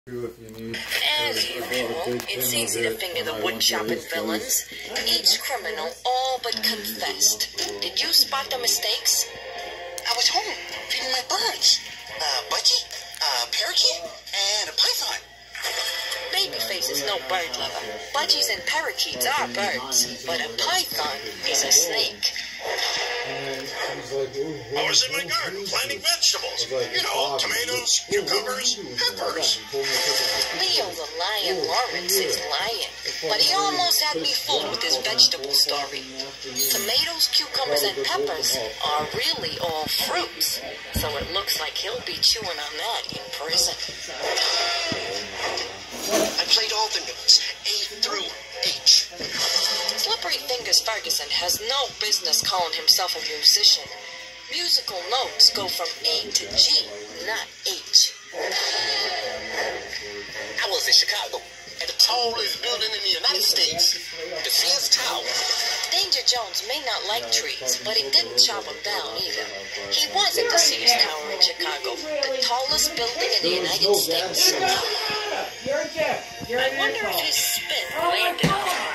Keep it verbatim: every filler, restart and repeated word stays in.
As usual, it's easy to finger the wood-chopping villains. Each criminal all but confessed. Did you spot the mistakes? I was home, feeding my birds. A budgie, a parakeet, and a python. Babyface is no bird lover. Budgies and parakeets are birds, but a python is a snake. I was in my garden planting vegetables. You know, tomatoes, cucumbers, peppers. Leo the Lion Lawrence is lying, but he almost had me fooled with his vegetable story. Tomatoes, cucumbers, and peppers are really all fruits, so it looks like he'll be chewing on that in prison. I played all the notes, A through H. Slippery Fingers Ferguson has no business calling himself a musician. Musical notes go from A to G, not H. I was in Chicago, at the tallest building in the United States, the Sears Tower. Danger Jones may not like trees, but he didn't chop them down either. He was at the Sears Tower in Chicago, the tallest building in the United States. I wonder if his spin landed on him.